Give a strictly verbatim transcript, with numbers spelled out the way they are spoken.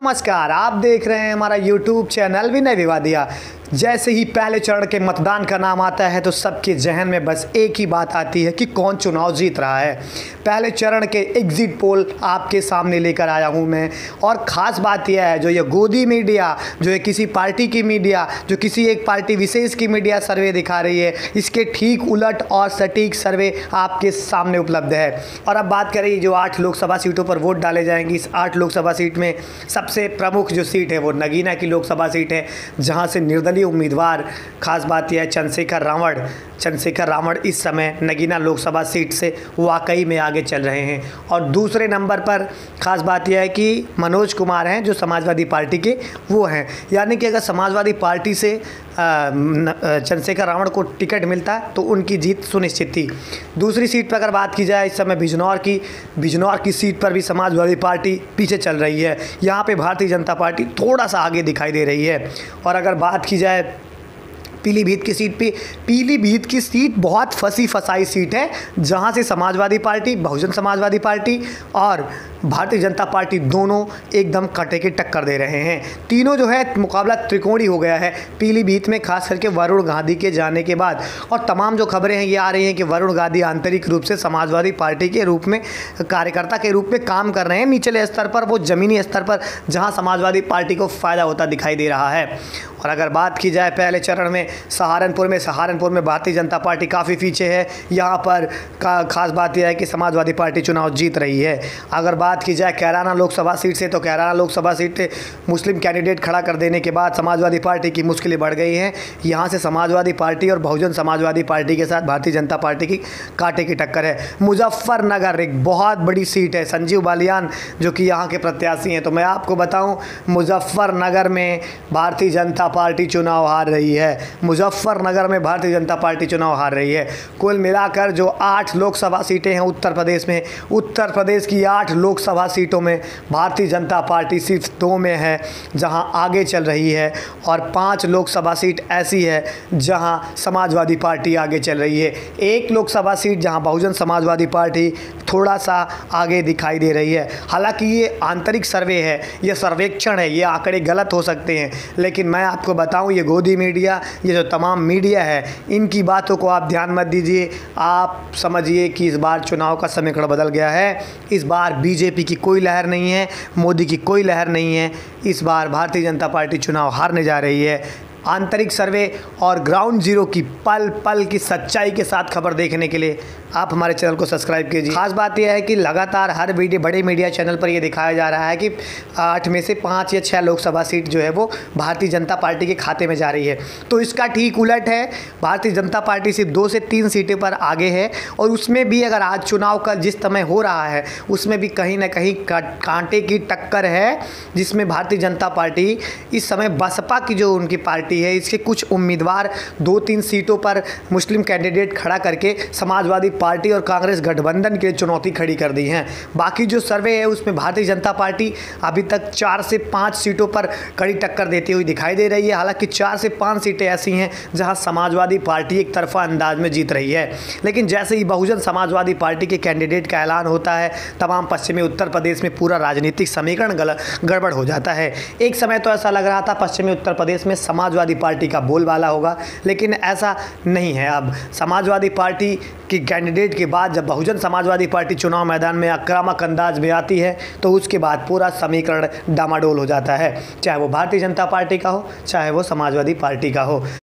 नमस्कार, आप देख रहे हैं हमारा यूट्यूब चैनल विनय विवादिया। जैसे ही पहले चरण के मतदान का नाम आता है तो सबके जहन में बस एक ही बात आती है कि कौन चुनाव जीत रहा है। पहले चरण के एग्जिट पोल आपके सामने लेकर आया हूं मैं, और ख़ास बात यह है जो ये गोदी मीडिया, जो ये किसी पार्टी की मीडिया, जो किसी एक पार्टी विशेष की मीडिया सर्वे दिखा रही है, इसके ठीक उलट और सटीक सर्वे आपके सामने उपलब्ध है। और अब बात करें जो आठ लोकसभा सीटों पर वोट डाले जाएंगे, इस आठ लोकसभा सीट में सबसे प्रमुख जो सीट है वो नगीना की लोकसभा सीट है, जहाँ से निर्दलीय उम्मीदवार, खास बात यह है चंद्रशेखर रावण चंद्रशेखर रावण इस समय नगीना लोकसभा सीट से वाकई में आगे चल रहे हैं। और दूसरे नंबर पर खास बात यह है कि मनोज कुमार हैं जो समाजवादी पार्टी के वो हैं, यानी कि अगर समाजवादी पार्टी से चंद्रशेखर रावण को टिकट मिलता है तो उनकी जीत सुनिश्चित थी। दूसरी सीट पर अगर बात की जाए, इस समय बिजनौर की बिजनौर की सीट पर भी समाजवादी पार्टी पीछे चल रही है। यहाँ पे भारतीय जनता पार्टी थोड़ा सा आगे दिखाई दे रही है। और अगर बात की जाए पीलीभीत की सीट पे, पीलीभीत की सीट बहुत फंसी फसाई सीट है, जहां से समाजवादी पार्टी, बहुजन समाजवादी पार्टी और भारतीय जनता पार्टी दोनों एकदम कटे की टक्कर दे रहे हैं। तीनों जो है मुकाबला त्रिकोणीय हो गया है पीलीभीत में, खास करके वरुण गांधी के जाने के बाद। और तमाम जो खबरें हैं ये आ रही हैं कि वरुण गांधी आंतरिक रूप से समाजवादी पार्टी के रूप में, कार्यकर्ता के रूप में काम कर रहे हैं निचले स्तर पर, वो ज़मीनी स्तर पर, जहाँ समाजवादी पार्टी को फ़ायदा होता दिखाई दे रहा है। और अगर बात की जाए पहले चरण में सहारनपुर में सहारनपुर में भारतीय जनता पार्टी काफ़ी पीछे है। यहाँ पर का खास बात यह है कि समाजवादी पार्टी चुनाव जीत रही है। अगर बात की जाए कैराना लोकसभा सीट से, तो कैराना लोकसभा सीट पे मुस्लिम कैंडिडेट खड़ा कर देने के बाद समाजवादी पार्टी की मुश्किलें बढ़ गई हैं। यहाँ से समाजवादी पार्टी और बहुजन समाजवादी पार्टी के साथ भारतीय जनता पार्टी की कांटे की टक्कर है। मुजफ्फरनगर एक बहुत बड़ी सीट है, संजीव बालियान जो कि यहाँ के प्रत्याशी हैं। तो मैं आपको बताऊँ, मुजफ्फरनगर में भारतीय जनता पार्टी चुनाव हार रही है। मुजफ्फरनगर में भारतीय जनता पार्टी चुनाव हार रही है। कुल मिलाकर जो आठ लोकसभा सीटें हैं उत्तर प्रदेश में, उत्तर प्रदेश की आठ लोकसभा सीटों में भारतीय जनता पार्टी सिर्फ दो में है जहां आगे चल रही है, और पांच लोकसभा सीट ऐसी है जहां समाजवादी पार्टी आगे चल रही है। एक लोकसभा सीट जहां बहुजन समाजवादी पार्टी थोड़ा सा आगे दिखाई दे रही है। हालांकि ये आंतरिक सर्वे है, ये सर्वेक्षण है, ये आंकड़े गलत हो सकते हैं, लेकिन मैं आपको बताऊं ये गोदी मीडिया, ये जो तमाम मीडिया है, इनकी बातों को आप ध्यान मत दीजिए। आप समझिए कि इस बार चुनाव का समीकरण बदल गया है। इस बार बीजेपी की कोई लहर नहीं है, मोदी की कोई लहर नहीं है। इस बार भारतीय जनता पार्टी चुनाव हारने जा रही है। आंतरिक सर्वे और ग्राउंड जीरो की पल पल की सच्चाई के साथ खबर देखने के लिए आप हमारे चैनल को सब्सक्राइब कीजिए। खास बात यह है कि लगातार हर वीडियो बड़े मीडिया चैनल पर यह दिखाया जा रहा है कि आठ में से पाँच या छः लोकसभा सीट जो है वो भारतीय जनता पार्टी के खाते में जा रही है। तो इसका ठीक उलट है, भारतीय जनता पार्टी सिर्फ दो से तीन सीटें पर आगे है। और उसमें भी अगर आज चुनाव का जिस समय हो रहा है उसमें भी कहीं ना कहीं कांटे की टक्कर है, जिसमें भारतीय जनता पार्टी इस समय बसपा की जो उनकी पार्टी है, इसके कुछ उम्मीदवार दो तीन सीटों पर मुस्लिम कैंडिडेट खड़ा करके समाजवादी पार्टी और कांग्रेस गठबंधन के लिए चुनौती खड़ी कर दी हैं। बाकी जो सर्वे है उसमें भारतीय जनता पार्टी अभी तक चार से पाँच सीटों पर कड़ी टक्कर देती हुई दिखाई दे रही है। हालांकि चार से पाँच सीटें ऐसी हैं जहां समाजवादी पार्टी एक तरफा अंदाज में जीत रही है, लेकिन जैसे ही बहुजन समाजवादी पार्टी के कैंडिडेट का ऐलान होता है, तमाम पश्चिमी उत्तर प्रदेश में पूरा राजनीतिक समीकरण गड़बड़ हो जाता है। एक समय तो ऐसा लग रहा था पश्चिमी उत्तर प्रदेश में समाजवादी पार्टी का बोलबाला होगा, लेकिन ऐसा नहीं है। अब समाजवादी पार्टी की कैंडिडेट के बाद जब बहुजन समाजवादी पार्टी चुनाव मैदान में आक्रामक अंदाज में आती है तो उसके बाद पूरा समीकरण डामाडोल हो जाता है, चाहे वो भारतीय जनता पार्टी का हो, चाहे वो समाजवादी पार्टी का हो।